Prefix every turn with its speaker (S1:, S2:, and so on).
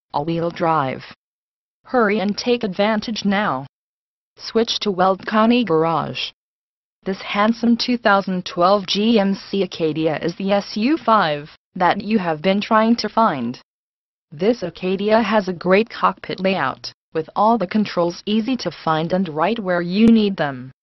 S1: all-wheel drive. Hurry and take advantage now. Switch to Weld County Garage. This handsome 2012 GMC Acadia is the SU5 that you have been trying to find. This Acadia has a great cockpit layout, with all the controls easy to find and right where you need them.